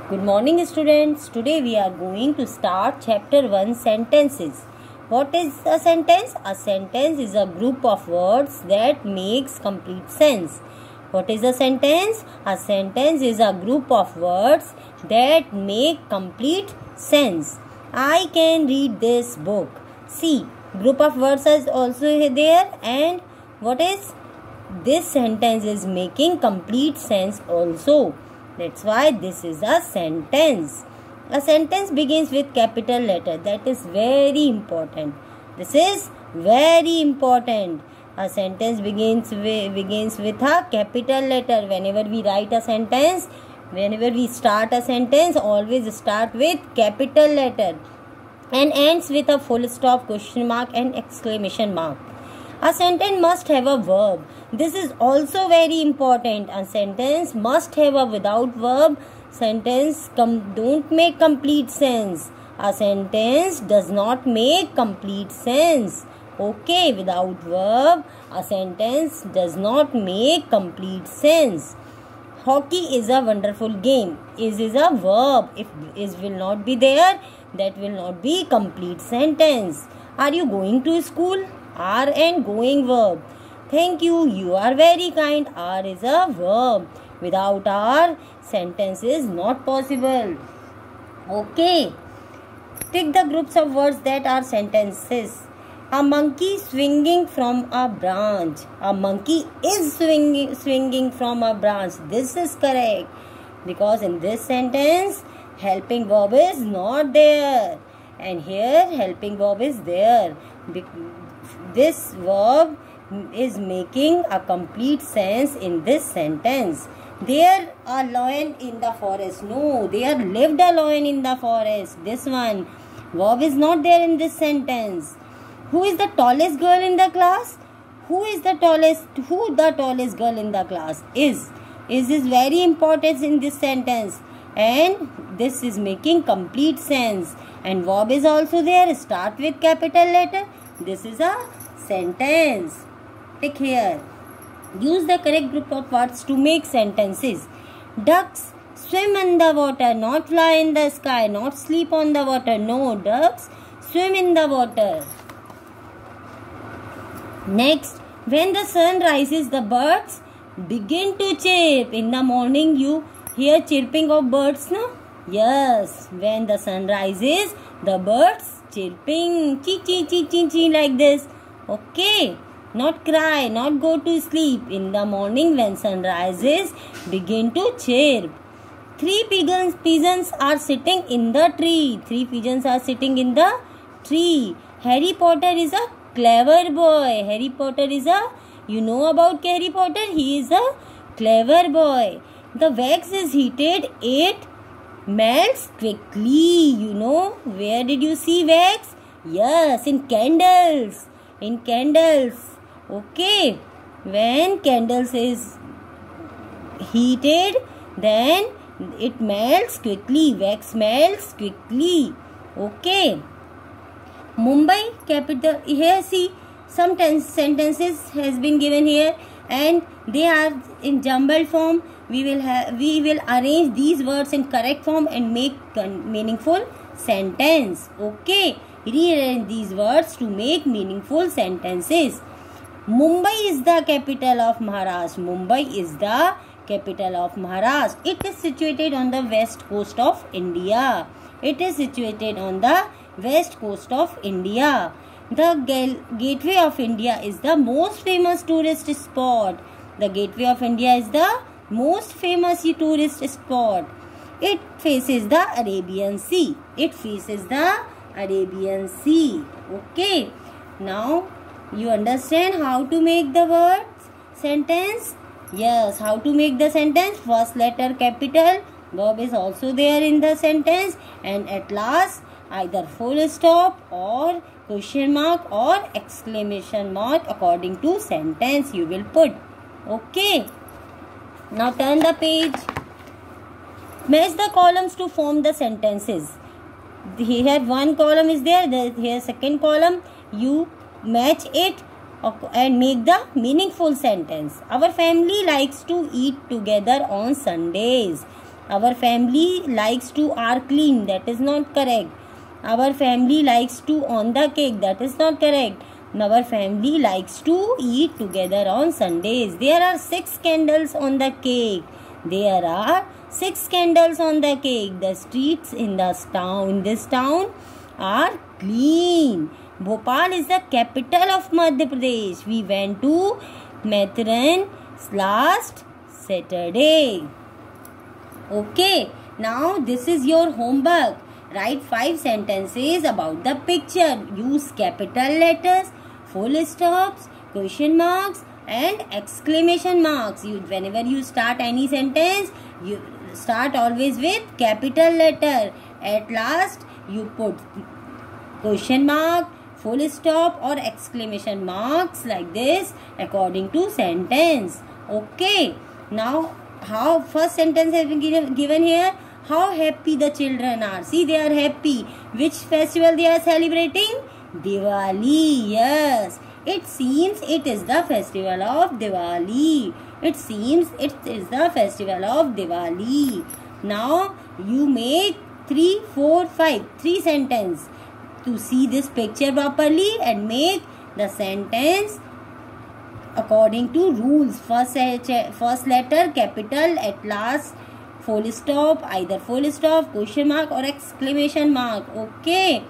Good morning students. Today we are going to start chapter 1 sentences. What is a sentence? A sentence is a group of words that makes complete sense. What is a sentence? A sentence is a group of words that make complete sense. I can read this book. See, group of words is also there, and what is this sentence is making complete sense also. That's why this is a sentence. A sentence begins with capital letter. That is very important. This is very important. A sentence begins with a capital letter. Whenever we write a sentence, whenever we start a sentence, always start with capital letter and ends with a full stop, question mark and exclamation mark. A sentence must have a verb. This is also very important. A sentence must have a without verb. Sentence don't make complete sense. A sentence does not make complete sense. Okay, without verb, a sentence does not make complete sense. Hockey is a wonderful game. Is a verb. If is will not be there, that will not be complete sentence. Are you going to school? Are and going verb. Thank you. You are very kind. Are is a verb. Without are, sentence is not possible. Okay. Take the groups of words that are sentences. A monkey swinging from a branch. A monkey is swinging from a branch. This is correct. Because in this sentence, helping verb is not there. And here, helping verb is there. This verb is making a complete sense in this sentence. There a lion in the forest. No, there lived a lion in the forest. This one. Verb is not there in this sentence. Who is the tallest girl in the class? Who the tallest girl in the class is. Is very important in this sentence. And this is making complete sense. And verb is also there. Start with capital letter. This is a sentence. Take here. Use the correct group of words to make sentences. Ducks swim in the water, not fly in the sky, not sleep on the water. No, ducks swim in the water. Next, when the sun rises, the birds begin to chirp. In the morning, you hear chirping of birds, no? Yes, when the sun rises, the birds chirping, chee chee chee chee chee like this. Okay, not cry, not go to sleep. In the morning when sun rises, begin to chirp. Three pigeons are sitting in the tree. Three pigeons are sitting in the tree. Harry Potter is a clever boy. Harry Potter is you know about Harry Potter? He is a clever boy. The wax is heated. It melts quickly. You know, where did you see wax? Yes, in candles. In candles. Okay. When candles is heated, then it melts quickly. Wax melts quickly. Okay. Mumbai capital. Here see some sentences has been given here, and they are in jumbled form. We will arrange these words in correct form and make meaningful sentence. Okay. Rearrange these words to make meaningful sentences. Mumbai is the capital of Maharashtra. Mumbai is the capital of Maharashtra. It is situated on the west coast of India. It is situated on the west coast of India. The Gateway of India is the most famous tourist spot. The Gateway of India is the most famous tourist spot. It faces the Arabian Sea. It faces the Arabian Sea. Okay. Now you understand how to make the word sentence? Yes, how to make the sentence? First letter capital. Verb is also there in the sentence. And at last either full stop or question mark or exclamation mark according to sentence you will put. Okay. Now turn the page. Match the columns to form the sentences. Here one column is there. Here second column. You match it and make the meaningful sentence. Our family likes to eat together on Sundays. Our family likes to are clean. That is not correct. Our family likes to on the cake. That is not correct. Our family likes to eat together on Sundays. There are 6 candles on the cake. There are 6 candles on the cake. The streets in this town are clean. Bhopal is the capital of Madhya Pradesh. We went to Matheran last Saturday. Okay, now this is your homework. Write 5 sentences about the picture. Use capital letters, full stops, question marks and exclamation marks. Whenever you start any sentence, you start always with capital letter. At last, you put question mark, full stop or exclamation marks like this according to sentence. Okay. Now, how first sentence has been given here? How happy the children are. See, they are happy. Which festival they are celebrating? Diwali. Yes. It seems it is the festival of Diwali. It seems it is the festival of Diwali. Now, you make 3, 4, 5. 3 sentences to see this picture properly and make the sentence according to rules. First letter capital, at last full stop, either full stop, question mark or exclamation mark. Okay.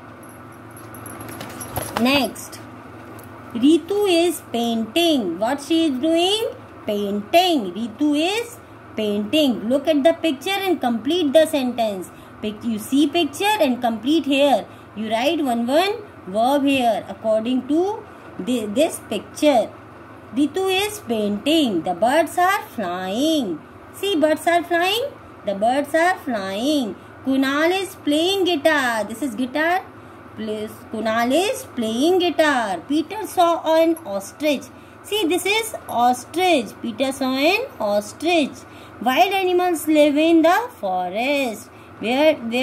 Next, Ritu is painting. What she is doing? Painting. Ritu is painting. Look at the picture and complete the sentence. You see picture and complete here. You write one verb here according to this picture. Ritu is painting. The birds are flying. See, birds are flying. The birds are flying. Kunal is playing guitar. This is guitar. Kunal is playing guitar. Peter saw an ostrich. See, this is ostrich. Peter saw an ostrich. Wild animals live in the forest. Where does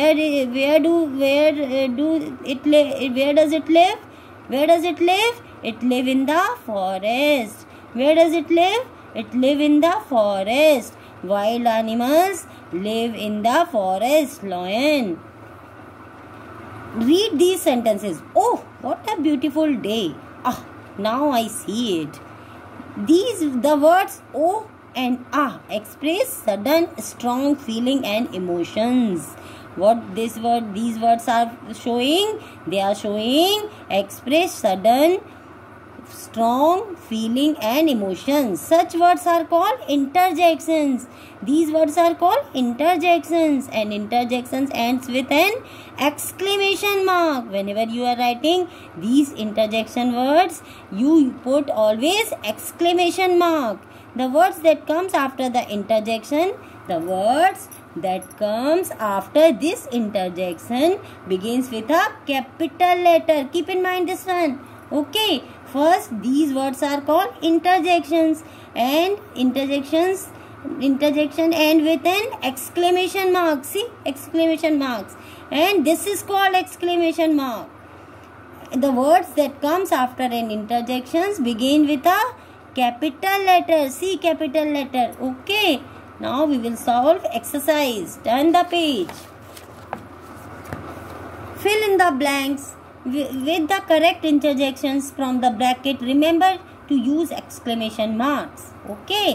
it live? Where does it live? It live in the forest. Where does it live? It live in the forest. Wild animals live in the forest. Lion. Read these sentences. Oh, what a beautiful day. Ah, now I see it. The words oh and ah express sudden strong feeling and emotions. What these words are showing? They are showing express sudden strong feeling and emotions. Such words are called interjections. These words are called interjections, and interjections ends with an exclamation mark. Whenever you are writing these interjection words, you put always exclamation mark. The words that comes after the interjection, the words that comes after this interjection begins with a capital letter. Keep in mind this one. Okay. First, these words are called interjections, and interjection end with an exclamation mark. See, exclamation marks, and this is called exclamation mark. The words that comes after an interjections begin with a capital letter. See, capital letter. Okay. Now we will solve exercise. Turn the page. Fill in the blanks with the correct interjections from the bracket. Remember to use exclamation marks. Okay.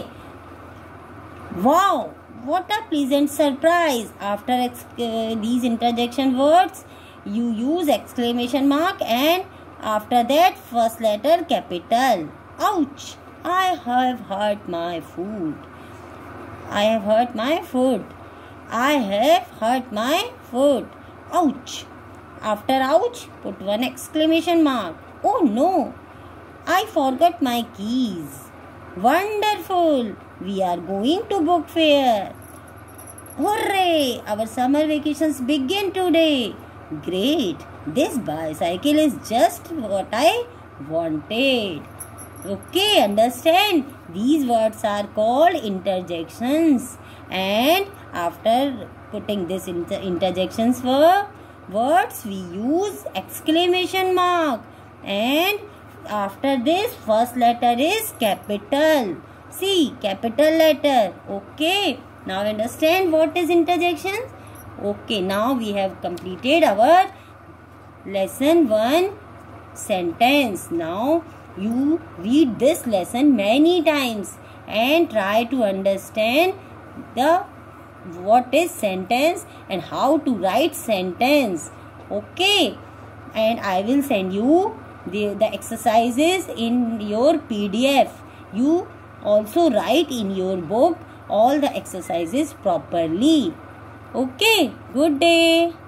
Wow, what a pleasant surprise. After these interjection words, you use exclamation mark, and after that first letter capital. Ouch, I have hurt my foot. I have hurt my foot. I have hurt my foot. Ouch. After ouch, put one exclamation mark. Oh no, I forgot my keys. Wonderful, we are going to book fair. Hooray, our summer vacations begin today. Great, this bicycle is just what I wanted. Okay, understand? These words are called interjections, and after putting this interjections words, we use exclamation mark, and after this first letter is capital. See, capital letter. Okay. Now understand what is interjections? Okay, now we have completed our lesson 1 sentence. Now you read this lesson many times and try to understand what is sentence and how to write sentence. Okay, and I will send you the exercises in your PDF. You also write in your book all the exercises properly. Okay, good day.